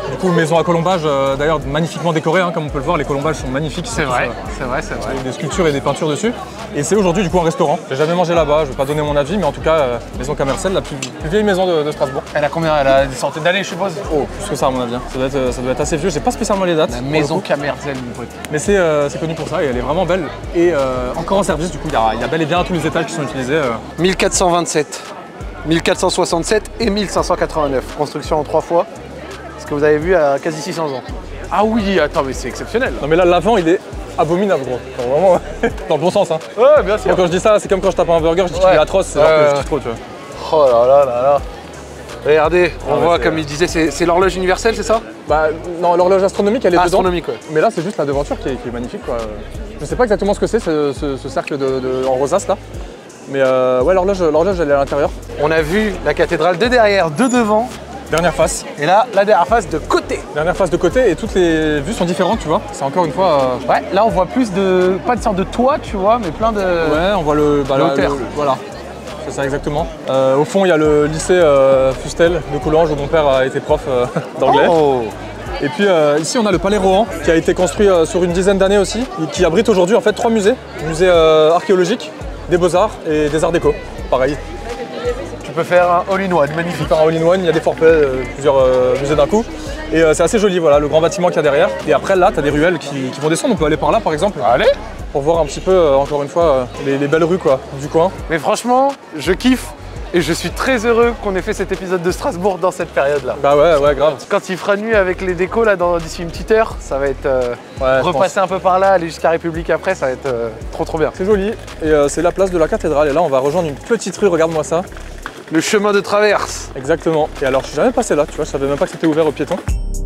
Du coup, maison à colombage, euh, d'ailleurs magnifiquement décorée, hein, comme on peut le voir, les colombages sont magnifiques. C'est vrai, c'est vrai, c'est vrai. Des sculptures et des peintures dessus. Et c'est aujourd'hui du coup un restaurant. J'ai jamais mangé là-bas, je vais pas donner mon avis, mais en tout cas, euh, maison Cammercel, la plus, plus vieille maison de, de Strasbourg. Elle a combien? Elle a des centaines d'années, je suppose. Oh, plus que ça à mon avis. Hein. Ça doit être, ça doit être assez vieux, j'ai pas spécialement les dates. La maison Cammerzel, mon pote. Mais c'est euh, connu pour ça et elle est vraiment belle. Et euh, encore en service, du coup, il y, y a bel et bien tous les étages qui sont utilisés. Euh. mille quatre cent vingt-sept, mille quatre cent soixante-sept et mille cinq cent quatre-vingt-neuf. Construction en trois fois. Ce que vous avez vu à quasi six cents ans. Ah oui, attends, mais c'est exceptionnel. Non mais là, l'avant, il est abominable, gros. Enfin, vraiment, dans le bon sens. Hein. Ouais, bien sûr. Moi, quand je dis ça, c'est comme quand je tape un burger, je dis ouais. qu'il est atroce, c'est ouais, alors que ouais. je dis trop, tu vois. Oh là là là là. Regardez, on ah, voit comme il disait, c'est l'horloge universelle, c'est ça? Bah non, l'horloge astronomique, elle est astronomique, dedans. Ouais. Mais là, c'est juste la devanture qui est, qui est magnifique, quoi. Je sais pas exactement ce que c'est, ce, ce, ce cercle de, de, en rosace là. Mais euh, ouais, l'horloge, elle est à l'intérieur. On a vu la cathédrale de derrière, de devant. Dernière face. Et là, la dernière face de côté. Dernière face de côté et toutes les vues sont différentes, tu vois. C'est encore une fois. Euh... Ouais, là on voit plus de. Pas de sorte de toit, tu vois, mais plein de. Ouais, on voit le. Bah, hauteur. Le, voilà. C'est ça exactement. Euh, au fond, il y a le lycée euh, Fustel de Coulanges où mon père a été prof euh, d'anglais. Oh. Et puis euh, ici, on a le Palais Rohan qui a été construit euh, sur une dizaine d'années aussi, et qui abrite aujourd'hui en fait trois musées. Musée euh, archéologique, des Beaux-Arts et des Arts Déco. Pareil. Tu peux faire un all-in-one, magnifique. Tu peux faire un all-in-one, il y a des forfaits, euh, plusieurs euh, musées d'un coup. Et euh, c'est assez joli, voilà, le grand bâtiment qu'il y a derrière. Et après là, tu as des ruelles qui, qui vont descendre, on peut aller par là par exemple. Allez. Pour voir un petit peu, euh, encore une fois, euh, les, les belles rues quoi, du coin. Mais franchement, je kiffe. Et je suis très heureux qu'on ait fait cet épisode de Strasbourg dans cette période-là. Bah ouais, ouais, grave. Quand il fera nuit avec les décos là d'ici une petite heure, ça va être euh, ouais, repasser un peu par là, aller jusqu'à République après, ça va être euh, trop trop bien. C'est joli. Et euh, c'est la place de la cathédrale. Et là, on va rejoindre une petite rue, regarde-moi ça. Le chemin de traverse. Exactement. Et alors, je suis jamais passé là, tu vois, je savais même pas que c'était ouvert aux piétons.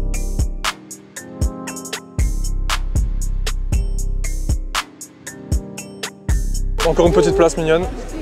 Encore une petite place mignonne.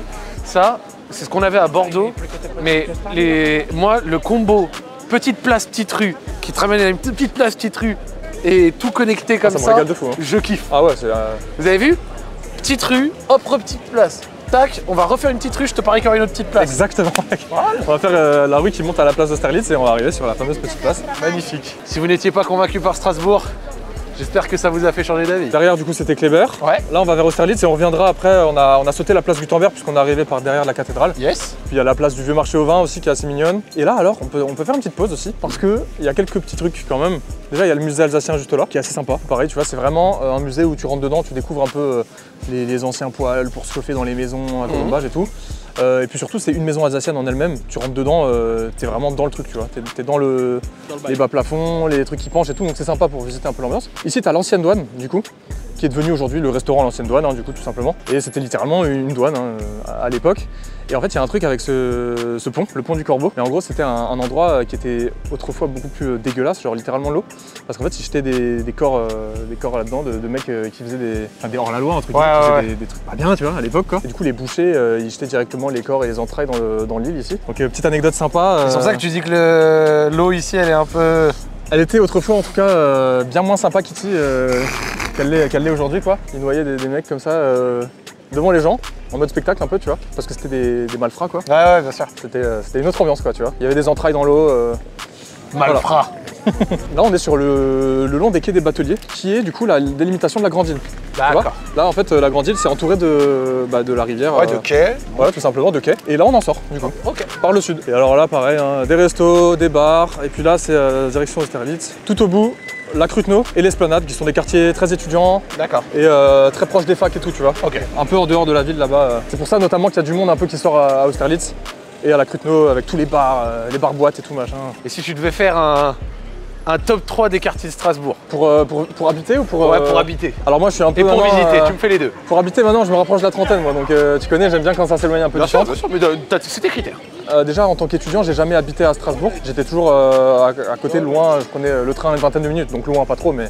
Ça, c'est ce qu'on avait à Bordeaux, mais les... moi, le combo petite place, petite rue, qui te ramène à une petite place, petite rue, et tout connecté comme ah, ça, ça, me régale de fou, hein. Je kiffe. Ah ouais, c'est... Euh... Vous avez vu? Petite rue, hop, petite place. Tac, on va refaire une petite rue, je te parie qu'il y aura une autre petite place. Exactement. On va faire euh, la rue qui monte à la place d'Austerlitz et on va arriver sur la fameuse petite place. Magnifique. Si vous n'étiez pas convaincu par Strasbourg, j'espère que ça vous a fait changer d'avis. Derrière, du coup, c'était Kléber. Ouais. Là, on va vers Austerlitz et on reviendra après. On a, on a sauté la place Gutenberg puisqu'on est arrivé par derrière la cathédrale. Yes. Puis il y a la place du Vieux Marché au Vin aussi qui est assez mignonne. Et là, alors, on peut, on peut faire une petite pause aussi parce qu'il y a quelques petits trucs quand même. Déjà, il y a le musée alsacien juste là qui est assez sympa. Pareil, tu vois, c'est vraiment un musée où tu rentres dedans, tu découvres un peu les, les anciens poêles pour se chauffer dans les maisons à colombage mmh. et tout. Euh, et puis surtout, c'est une maison alsacienne en elle-même. Tu rentres dedans, euh, t'es vraiment dans le truc, tu vois. T'es es dans, le, dans le les bas plafonds, les trucs qui penchent et tout. Donc c'est sympa pour visiter un peu l'ambiance. Ici, t'as l'ancienne douane, du coup, qui est devenue aujourd'hui le restaurant l'ancienne douane, hein, du coup, tout simplement. Et c'était littéralement une douane hein, à l'époque. Et en fait, il y a un truc avec ce, ce pont, le pont du Corbeau. Mais en gros, c'était un, un endroit qui était autrefois beaucoup plus dégueulasse, genre littéralement l'eau. Parce qu'en fait, ils jetaient des, des corps, euh, des corps là-dedans de, de mecs euh, qui faisaient des, enfin, des hors-la-loi, un truc, ouais, qui ouais, faisaient ouais. Des, des trucs pas bien, tu vois, à l'époque, quoi. Et du coup, les bouchers, euh, ils jetaient directement les corps et les entrailles dans l'île ici. Donc, euh, petite anecdote sympa. Euh... C'est pour ça que tu dis que l'eau ici, elle est un peu... Elle était autrefois, en tout cas, euh, bien moins sympa qu'ici, euh, qu'elle l'est qu'elle l'est aujourd'hui, quoi. Ils noyaient des, des mecs comme ça euh, devant les gens. En mode spectacle un peu, tu vois, parce que c'était des, des malfrats, quoi. Ouais, ouais, bien sûr. C'était euh, une autre ambiance, quoi, tu vois. Il y avait des entrailles dans l'eau. Euh... Malfrats. Voilà. Là, on est sur le, le long des quais des Bateliers, qui est du coup la délimitation de la Grande Île. D'accord. Là, en fait, la Grande Île, c'est entouré de, bah, de la rivière. Ouais, de quais. Voilà, tout simplement, de quais. Et là, on en sort, du coup. Ok. Par le sud. Et alors là, pareil, hein, des restos, des bars. Et puis là, c'est euh, direction Austerlitz. Tout au bout, la Cruteno et l'Esplanade, qui sont des quartiers très étudiants. D'accord. Et euh, très proches des facs et tout, tu vois. Ok. Un peu en dehors de la ville là-bas. C'est pour ça notamment qu'il y a du monde un peu qui sort à, à Austerlitz et à la Cruteno avec tous les bars, euh, les bars-boîtes et tout machin. Et si tu devais faire un, un top trois des quartiers de Strasbourg? Pour, euh, pour, pour habiter ou pour... Ouais, euh... pour habiter. Alors moi je suis un peu... Et pour maintenant, visiter, euh... tu me fais les deux. Pour habiter maintenant, je me rapproche de la trentaine moi, donc euh, tu connais, j'aime bien quand ça s'éloigne un peu Bien du sûr, centre. bien sûr, mais c'est tes critères. Euh, déjà en tant qu'étudiant, j'ai jamais habité à Strasbourg. J'étais toujours euh, à, à côté, loin, je prenais le train une vingtaine de minutes, donc loin pas trop, mais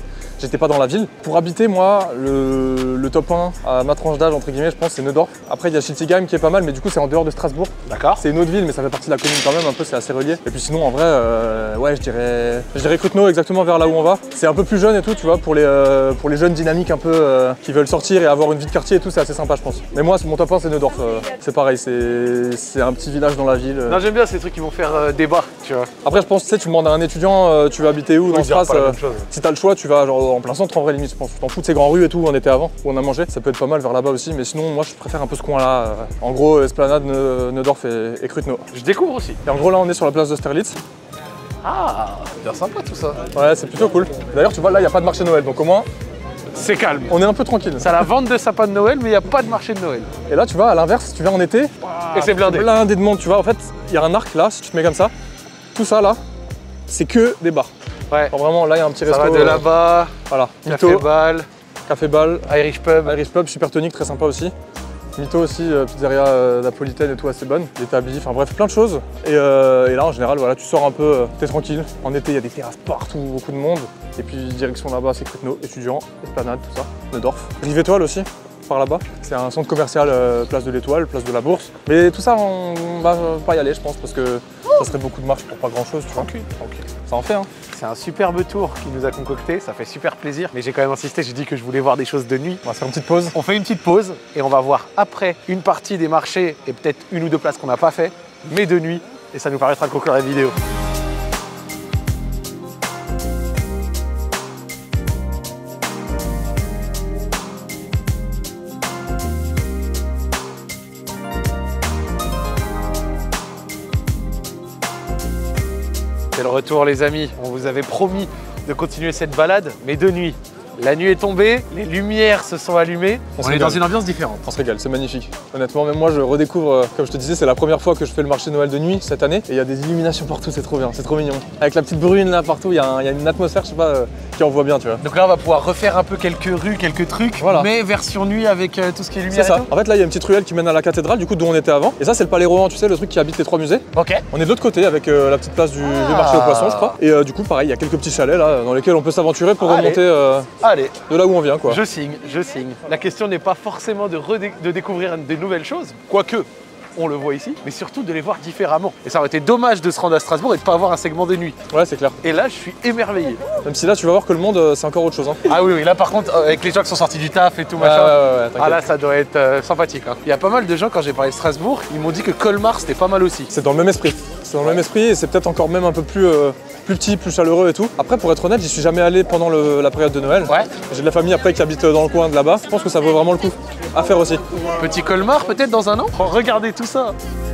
j'étais pas dans la ville. Pour habiter, moi, le, le top un à ma tranche d'âge, entre guillemets, je pense, c'est Neudorf. Après, il y a Schiltigheim qui est pas mal, mais du coup, c'est en dehors de Strasbourg. D'accord. C'est une autre ville, mais ça fait partie de la commune quand même, un peu, c'est assez relié. Et puis sinon, en vrai, euh, ouais, je dirais, je dirais Cruteno, exactement vers là où on va. C'est un peu plus jeune et tout, tu vois, pour les, euh, pour les jeunes dynamiques un peu euh, qui veulent sortir et avoir une vie de quartier et tout, c'est assez sympa, je pense. Mais moi, mon top un, c'est Neudorf. Euh, c'est pareil, c'est un petit village dans la ville. Non, j'aime bien ces trucs qui vont faire euh, débat, tu vois. Après, je pense, tu sais, tu demandes à un étudiant, euh, tu veux habiter où dans ce phrase, euh, si t'as le choix, tu vas genre en plein centre en vrai limite, je pense. Tu t'en fous de ces grandes rues et tout où on était avant, où on a mangé. Ça peut être pas mal vers là-bas aussi, mais sinon, moi, je préfère un peu ce coin-là. Euh, en gros, Esplanade, Neudorf et, et Cruteno. Je découvre aussi. Et en gros, là, on est sur la place d'Austerlitz. Ah, bien sympa tout ça. Ouais, c'est plutôt cool. D'ailleurs, tu vois, là, il n'y a pas de marché de Noël, donc au moins, c'est calme. On est un peu tranquille. C'est à la vente de sapins de Noël, mais il n'y a pas de marché de Noël. Et là, tu vois, à l'inverse, tu viens en été, et c'est blindé. Blindé de monde, tu vois. En fait, il y a un arc là, si tu te mets comme ça. Tout ça là, c'est que des bars. Ouais. Enfin, vraiment, là, il y a un petit ça resto. Va de là-bas. Voilà. Café Mytho, Ball. Café Ball. Irish Pub. Irish Pub, super tonique, très sympa aussi. Mytho aussi, euh, pizzeria euh, napolitaine et tout, assez bonne. L'établi, enfin bref, plein de choses. Et, euh, et là, en général, voilà, tu sors un peu, euh, t'es tranquille. En été, il y a des terrasses partout, beaucoup de monde. Et puis, direction là-bas, c'est Cruteno, étudiants, Esplanade, tout ça. Neudorf. Rive Étoile aussi, par là-bas. C'est un centre commercial, euh, place de l'Étoile, place de la Bourse. Mais tout ça, on va pas y aller, je pense, parce que ça serait beaucoup de marche pour pas grand-chose, tu vois. Tranquille, tranquille. Ça en fait, hein. C'est un superbe tour qui nous a concocté, ça fait super plaisir. Mais j'ai quand même insisté, j'ai dit que je voulais voir des choses de nuit. On va faire une petite pause. On fait une petite pause et on va voir après une partie des marchés et peut-être une ou deux places qu'on n'a pas fait, mais de nuit. Et ça nous permettra de conclure la vidéo. C'est le retour les amis, on vous avait promis de continuer cette balade, mais de nuit. La nuit est tombée, les lumières se sont allumées, on, on est dans une ambiance différente. On se régale, c'est magnifique. Honnêtement, même moi je redécouvre, euh, comme je te disais, c'est la première fois que je fais le marché de Noël de nuit cette année. Et il y a des illuminations partout, c'est trop bien, c'est trop mignon. Avec la petite brune là partout, il y, y a une atmosphère, je sais pas, euh, qui envoie bien, tu vois. Donc là on va pouvoir refaire un peu quelques rues, quelques trucs, voilà. Mais version nuit avec euh, tout ce qui est lumière. C'est ça. Et tout. En fait là il y a une petite ruelle qui mène à la cathédrale, du coup d'où on était avant. Et ça c'est le Palais Rohan, tu sais, le truc qui habite les trois musées. Ok. On est de l'autre côté avec euh, la petite place du, ah. du marché aux poissons, je crois. Et euh, du coup pareil, il y a quelques petits chalets là dans lesquels on peut s'aventurer pour Allez. remonter euh, Allez. de là où on vient, quoi. Je signe, je signe. La question n'est pas forcément de, de découvrir de nouvelles choses, quoique on le voit ici, mais surtout de les voir différemment. Et ça aurait été dommage de se rendre à Strasbourg et de ne pas avoir un segment de nuit. Ouais, c'est clair. Et là, je suis émerveillé. Même si là, tu vas voir que le monde, euh, c'est encore autre chose. Hein. Ah oui, oui, là par contre, avec les gens qui sont sortis du taf et tout, ouais, machin, ouais, ouais, ouais, ah là, ça doit être euh, sympathique. Hein. Il y a pas mal de gens, quand j'ai parlé de Strasbourg, ils m'ont dit que Colmar, c'était pas mal aussi. C'est dans le même esprit. C'est dans le même esprit et c'est peut-être encore même un peu plus, euh, plus petit, plus chaleureux et tout. Après, pour être honnête, j'y suis jamais allé pendant le, la période de Noël. Ouais. J'ai de la famille après qui habite dans le coin de là-bas. Je pense que ça vaut vraiment le coup à faire aussi. Petit Colmar, peut-être dans un an. Regardez tout ça.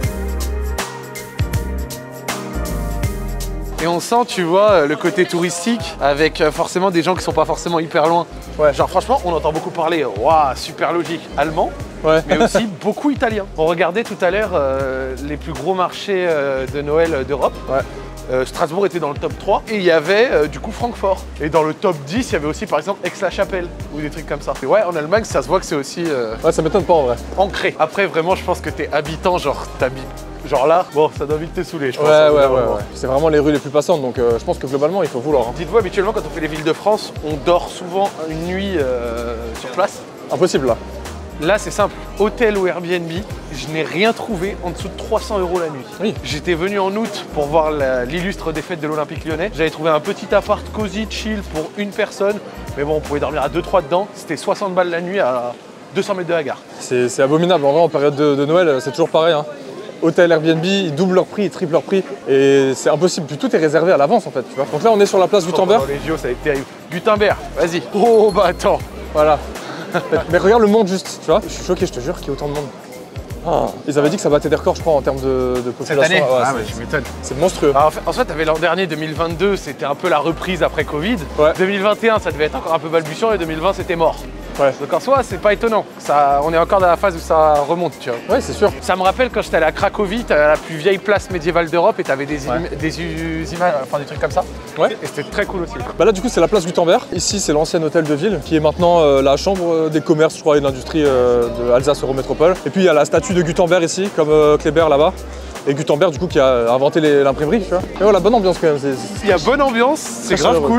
Et on sent, tu vois, le côté touristique avec forcément des gens qui sont pas forcément hyper loin. Ouais. Genre franchement, on entend beaucoup parler, waouh, super logique, allemand, ouais. mais aussi beaucoup italien. On regardait tout à l'heure euh, les plus gros marchés euh, de Noël d'Europe. Ouais. Euh, Strasbourg était dans le top trois et il y avait euh, du coup Francfort. Et dans le top dix, il y avait aussi par exemple Aix-la-Chapelle ou des trucs comme ça. Et ouais, en Allemagne, ça se voit que c'est aussi euh, ouais, ça m'étonne pas en vrai. Ancré. Après, vraiment, je pense que t'es habitant, genre t'habites. Genre là, bon, ça doit vite te saouler, je pense. Ouais, ouais, ouais, ouais. C'est vraiment les rues les plus passantes, donc euh, je pense que globalement, il faut vouloir. Hein. Dites-vous, habituellement, quand on fait les villes de France, on dort souvent une nuit euh, sur place. Impossible là. Là, c'est simple. Hôtel ou Airbnb, je n'ai rien trouvé en dessous de trois cents euros la nuit. Oui. J'étais venu en août pour voir l'illustre défaite de l'Olympique Lyonnais. J'avais trouvé un petit appart cosy, chill pour une personne. Mais bon, on pouvait dormir à deux trois dedans. C'était soixante balles la nuit à deux cents mètres de la gare. C'est abominable. En vrai, en période de, de Noël, c'est toujours pareil. Hein. Hôtel, Airbnb, ils doublent leur prix, ils triplent leur prix. Et c'est impossible. Puis tout est réservé à l'avance en fait. Tu vois. Donc là, on est sur la place Gutenberg. Oh, les J O, ça va être terrible. Gutenberg, vas-y. Oh, bah attends. Voilà. Mais regarde le monde juste, tu vois. Je suis choqué, je te jure qu'il y a autant de monde. Ah. Ils avaient dit que ça battait des records, je crois, en termes de, de population. Cette année, ouais, ah, mais je m'étonne. C'est monstrueux. Alors, en fait, en fait t'avais l'an dernier, deux mille vingt-deux, c'était un peu la reprise après Covid. Ouais. deux mille vingt et un, ça devait être encore un peu balbutiant et deux mille vingt, c'était mort. Ouais. Donc en soi, c'est pas étonnant. Ça, on est encore dans la phase où ça remonte, tu vois. Ouais, c'est sûr. Ça me rappelle quand j'étais allé à Cracovie, t'avais la plus vieille place médiévale d'Europe et t'avais des, ouais. des images, enfin des trucs comme ça. Ouais. Et c'était très cool aussi. Bah là, du coup, c'est la place Gutenberg. Ici, c'est l'ancien hôtel de ville qui est maintenant euh, la chambre des commerces, je crois, et de l'industrie euh, de Alsace-Eurométropole. Et puis, il y a la statue de Gutenberg ici, comme euh, Kléber là-bas. Et Gutenberg, du coup, qui a inventé l'imprimerie, tu vois. Et voilà, bonne ambiance quand même. Il y a bonne ambiance, c'est grave cool. Quoi.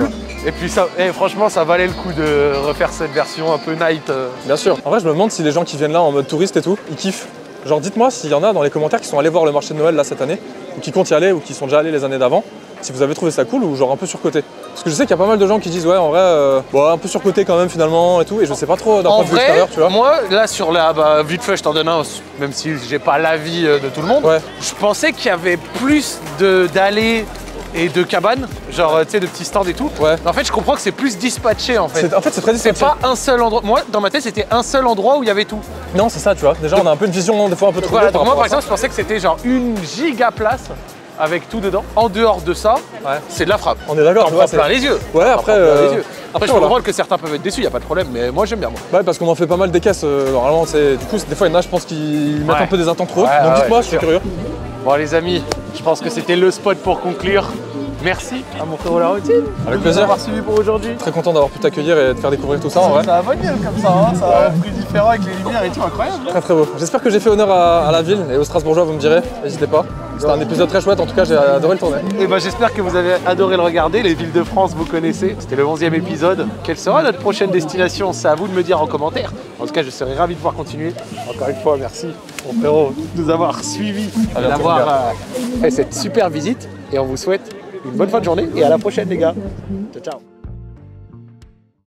Et puis ça, eh, franchement, ça valait le coup de refaire cette version un peu night. Euh. Bien sûr. En vrai, je me demande si les gens qui viennent là en mode touriste et tout, ils kiffent. Genre, dites-moi s'il y en a dans les commentaires qui sont allés voir le marché de Noël là cette année, ou qui comptent y aller, ou qui sont déjà allés les années d'avant, si vous avez trouvé ça cool ou genre un peu surcoté. Parce que je sais qu'il y a pas mal de gens qui disent ouais, en vrai, euh, bon, un peu surcoté quand même finalement et tout, et je sais pas trop d'un point de vue extérieur, tu vois. Moi, là sur la, bah, vite fait, je t'en donne un, même si j'ai pas l'avis de tout le monde. Ouais. Je pensais qu'il y avait plus d'allées et de cabanes, genre tu sais de petits stands et tout. Ouais. Mais en fait, je comprends que c'est plus dispatché en fait. En fait, c'est très dispatché. C'est pas un seul endroit. Moi, dans ma tête, c'était un seul endroit où il y a tout. Non, c'est ça, tu vois. Déjà, on a un peu une vision des fois un peu trop. Voilà, donc moi par exemple, je pensais que c'était genre une giga place avec tout dedans. En dehors de ça, ouais. c'est de la frappe. On est d'accord. On prend plein les yeux. Ouais, après. Euh... Les yeux. Après, je peux comprendre que certains peuvent être déçus, il n'y a pas de problème, mais moi j'aime bien. Moi. Ouais, parce qu'on en fait pas mal des caisses. Euh, normalement, c'est du coup, des fois, il y en a, je pense qu'ils mettent ouais. un peu des attentes trop hautes. Ouais, donc ouais, dites-moi, ouais, je suis curieux. Bon, les amis, je pense que c'était le spot pour conclure. Merci à mon frérot La Routine. Avec plaisir. D'avoir suivi pour aujourd'hui. Très content d'avoir pu t'accueillir et de faire découvrir tout ça en vrai. Ça a bonne gueule comme ça, hein, ça a un prix différent avec les lumières et tout, incroyable. Très très beau. J'espère que j'ai fait honneur à, à la ville et aux Strasbourgeois, vous me direz. N'hésitez pas. C'était un épisode très chouette, en tout cas j'ai adoré le tourner. Et ben j'espère que vous avez adoré le regarder. Les villes de France, vous connaissez. C'était le onzième épisode. Quelle sera notre prochaine destination? C'est à vous de me dire en commentaire. En tout cas, je serais ravi de pouvoir continuer. Encore une fois, merci mon frérot de nous avoir suivis et d'avoir euh, fait cette super visite. Et on vous souhaite une bonne fin de journée et à la prochaine les gars. Ciao ciao.